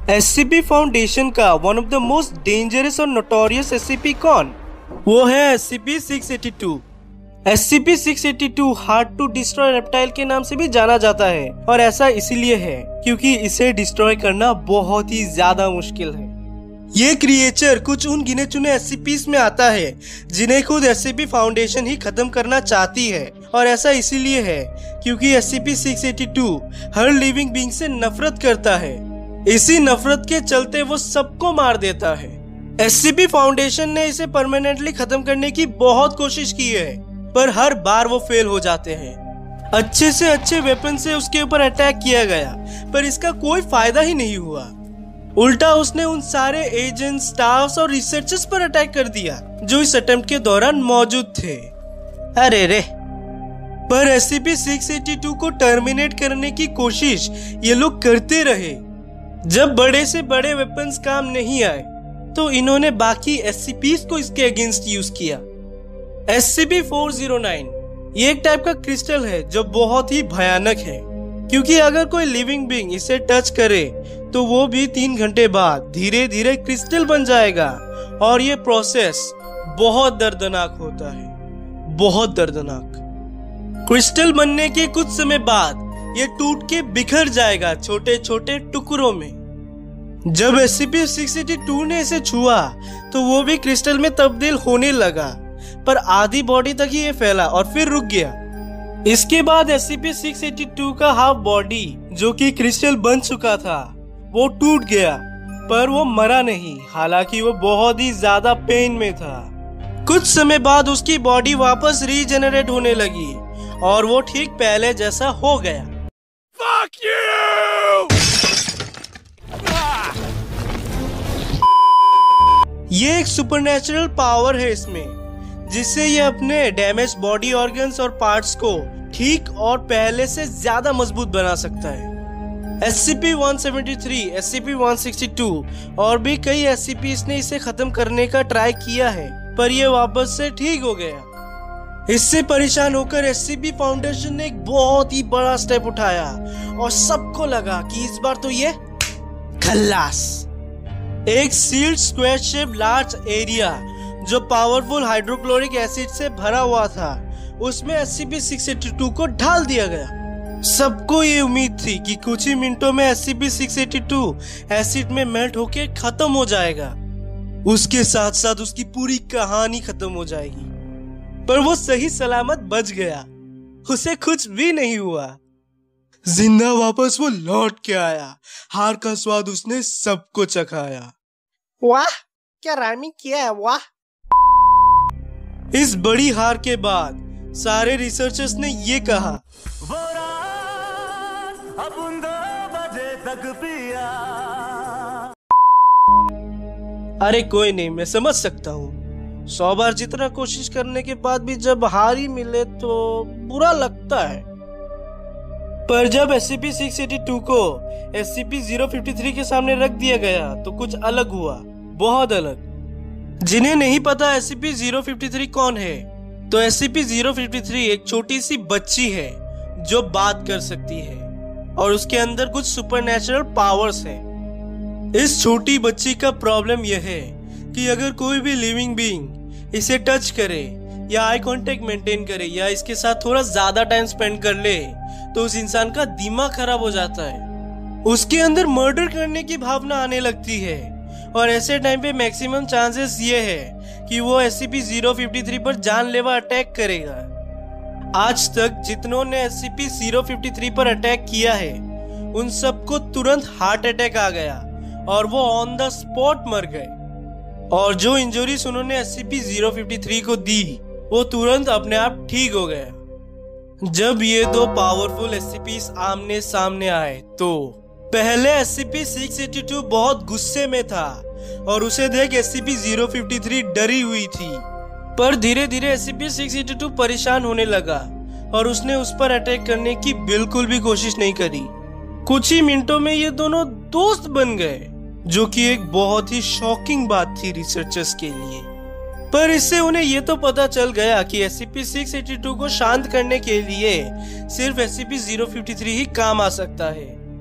SCP foundation का one of the most dangerous और notorious SCP कौन? वो है SCP-682। SCP-682 hard to destroy reptile के नाम से भी जाना जाता है और ऐसा इसीलिए है क्योंकि इसे डिस्ट्रॉय करना बहुत ही ज्यादा मुश्किल है। ये क्रिएचर कुछ उन गिने चुने SCPs में आता है जिन्हें खुद SCP फाउंडेशन ही खत्म करना चाहती है और ऐसा इसीलिए है क्योंकि SCP-682 हर लिविंग बीइंग से नफरत करता है। इसी नफरत के चलते वो सबको मार देता है। SCP फाउंडेशन ने इसे परमानेंटली खत्म करने की बहुत कोशिश की है पर हर बार वो फेल हो जाते हैं। अच्छे से अच्छे वेपन से उसके ऊपर अटैक किया गया पर इसका कोई फायदा ही नहीं हुआ। उल्टा उसने उन सारे एजेंट्स, स्टाफ्स और रिसर्चर्स पर अटैक कर दिया जो इस अटेम्प्ट के दौरान मौजूद थे। अरे रे! पर SCP-682 को टर्मिनेट करने की कोशिश ये लोग करते रहे। जब बड़े से बड़े वेपन्स काम नहीं आए तो इन्होंने बाकी SCPs को इसके अगेंस्ट यूज किया। SCP-409 ये एक टाइप का क्रिस्टल है जो बहुत ही भयानक है क्योंकि अगर कोई लिविंग बीइंग इसे टच करे तो वो भी 3 घंटे बाद धीरे धीरे क्रिस्टल बन जाएगा और ये प्रोसेस बहुत दर्दनाक होता है, बहुत दर्दनाक। क्रिस्टल बनने के कुछ समय बाद ये टूट के बिखर जाएगा छोटे छोटे टुकड़ों में। जब SCP-682 ने इसे छुआ तो वो भी क्रिस्टल में तब्दील होने लगा पर आधी बॉडी तक ही ये फैला और फिर रुक गया। इसके बाद SCP-682 का हाफ बॉडी जो कि क्रिस्टल बन चुका था वो टूट गया पर वो मरा नहीं, हालांकि वो बहुत ही ज्यादा पेन में था। कुछ समय बाद उसकी बॉडी वापस रीजेनरेट होने लगी और वो ठीक पहले जैसा हो गया। Fuck you! ये एक सुपरनैचुरल पावर है इसमें जिससे ये अपने डैमेज बॉडी ऑर्गन्स और पार्ट्स को ठीक और पहले से ज्यादा मजबूत बना सकता है। SCP-173, SCP-162 और भी कई SCPs ने इसे खत्म करने का ट्राई किया है पर ये वापस से ठीक हो गया। इससे परेशान होकर SCP फाउंडेशन ने एक बहुत ही बड़ा स्टेप उठाया और सबको लगा कि इस बार तो ये खल्लास। एक sealed square shape large area जो पावरफुल हाइड्रोक्लोरिक एसिड से भरा हुआ था उसमें SCP-682 को ढाल दिया गया। सबको ये उम्मीद थी कि कुछ ही मिनटों में SCP-682 एसिड में मेल्ट होकर खत्म हो जाएगा, उसके साथ साथ उसकी पूरी कहानी खत्म हो जाएगी। पर वो सही सलामत बच गया, उसे कुछ भी नहीं हुआ। जिंदा वापस वो लौट के आया, हार का स्वाद उसने सबको चखाया। वाह, क्या राइमिंग किया है, वाह। इस बड़ी हार के बाद सारे रिसर्चर्स ने ये कहा, वो रात अब 2 बजे तक पिया। अरे कोई नहीं, मैं समझ सकता हूँ। 100 बार जितना कोशिश करने के बाद भी जब हार ही मिले तो बुरा लगता है। पर जब SCP-682 को SCP-053 के सामने रख दिया गया तो कुछ अलग हुआ, बहुत अलग। जिन्हें नहीं पता SCP-053 कौन है, तो SCP-053 एक छोटी सी बच्ची है जो बात कर सकती है और उसके अंदर कुछ सुपरनैचुरल पावर्स है। इस छोटी बच्ची का प्रॉब्लम यह है कि अगर कोई भी लिविंग बीइंग इसे टच करे या आई कांटेक्ट मेंटेन करे या इसके साथ थोड़ा ज्यादा टाइम स्पेंड कर ले तो उस इंसान का दिमाग खराब हो जाता है। उसके अंदर मर्डर करने की भावना आने लगती है और ऐसे टाइम पे मैक्सिमम चांसेस ये है कि वो SCP-053 पर जानलेवा अटैक करेगा। आज तक जितनों ने SCP-053 पर अटैक किया है उन सबको तुरंत हार्ट अटैक आ गया और वो ऑन द स्पॉट मर गए, और जो इंजरीज उन्होंने SCP-053 को दी वो तुरंत अपने आप ठीक हो गया। जब ये 2 पावरफुल SCPs आमने सामने आए तो पहले SCP-682 बहुत गुस्से में था और उसे देख SCP-053 डरी हुई थी, पर धीरे धीरे SCP-682 परेशान होने लगा और उसने उस पर अटैक करने की बिल्कुल भी कोशिश नहीं करी। कुछ ही मिनटों में ये दोनों दोस्त बन गए, जो कि एक बहुत ही शॉकिंग बात थी रिसर्चर्स के लिए। पर इससे उन्हें ये तो पता चल गया कि SCP-682 को शांत करने के लिए सिर्फ SCP-053 ही काम आ सकता है।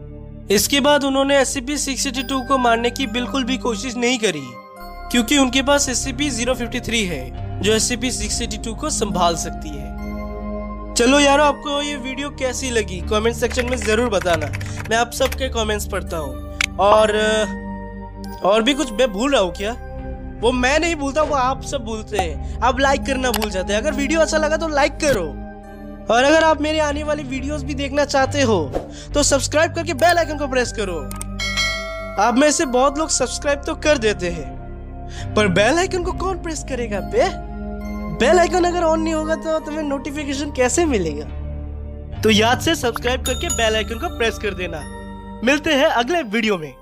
इसके बाद उन्होंने SCP-682 को मारने की बिल्कुल भी कोशिश नहीं करी, क्योंकि उनके पास SCP-053 है जो SCP-682 को संभाल सकती है। चलो यारो, आपको ये वीडियो कैसी लगी कमेंट सेक्शन में जरूर बताना। मैं आप सबके कमेंट्स पढ़ता हूँ। और भी कुछ मैं भूल रहा हूँ क्या? वो मैं नहीं भूलता, वो आप सब भूलते हैं। आप लाइक करना भूल जाते हैं। अगर वीडियो अच्छा लगा तो लाइक करो, और अगर आप मेरी आने वाली वीडियोस भी देखना चाहते हो तो सब्सक्राइब करके बेल आइकन को प्रेस करो। आप में से बहुत लोग सब्सक्राइब तो कर देते हैं, पर बेल आइकन को कौन प्रेस करेगा बे? बेल आइकन अगर ऑन नहीं होगा तो तुम्हें नोटिफिकेशन कैसे मिलेगा? तो याद से सब्सक्राइब करके बेल आइकन को प्रेस कर देना। मिलते हैं अगले वीडियो में।